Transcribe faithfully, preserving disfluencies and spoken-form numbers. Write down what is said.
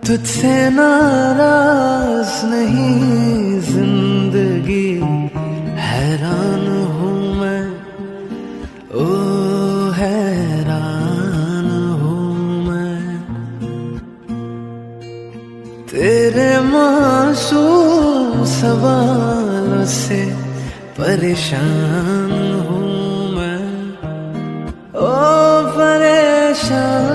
तुझसे नाराज नहीं जिंदगी, हैरान हूँ मैं, ओ हैरान हूँ मैं। तेरे मासूम सवालों से परेशान हूँ मैं, ओ परेशान